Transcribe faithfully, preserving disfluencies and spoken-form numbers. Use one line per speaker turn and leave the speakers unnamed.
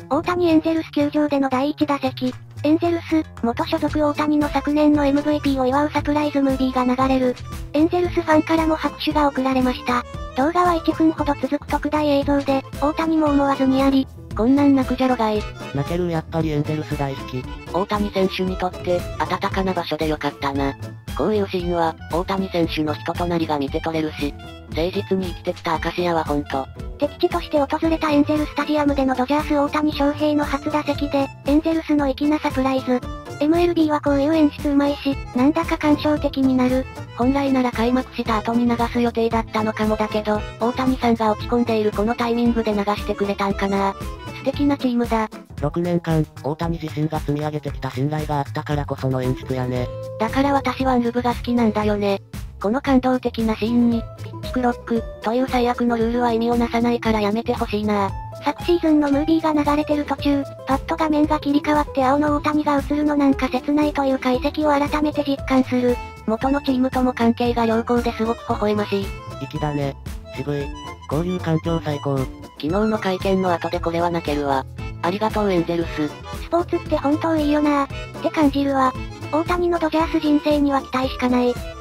大谷エンゼルス球場でのだいいち打席。エンゼルス、元所属大谷の昨年の エムブイピー を祝うサプライズムービーが流れる。エンゼルスファンからも拍手が送られました。動画はいっぷんほど続く特大映像で、大谷も思わずにやり、こんなん泣くじゃろがい。
泣けるやっぱりエンゼルス大好き。
大谷選手にとって、温かな場所でよかったな。こういうシーンは、大谷選手の人となりが見て取れるし、誠実に生きてきた証やはほんと。
敵地として訪れたエンゼルスタジアムでのドジャース大谷翔平の初打席で、エンゼルスの粋なサプライズ。エムエルビー はこういう演出うまいし、なんだか感傷的になる。
本来なら開幕した後に流す予定だったのかもだけど、大谷さんが落ち込んでいるこのタイミングで流してくれたんかな。素敵なチームだ。
ろくねんかん、大谷自身が積み上げてきた信頼があったからこその演出やね。
だから私はンルブが好きなんだよね。この感動的なシーンに、ピッチクロック、という最悪のルールは意味をなさないからやめてほしいな。
昨シーズンのムービーが流れてる途中、パッと画面が切り替わって青の大谷が映るのなんか切ないというか移籍を改めて実感する。
元のチームとも関係が良好ですごく微笑ましい。
粋だね。渋い。こういう環境最高。
昨日の会見の後でこれは泣けるわ。ありがとうエンゼルス。
スポーツって本当いいよなーって感じるわ。大谷のドジャース人生には期待しかない。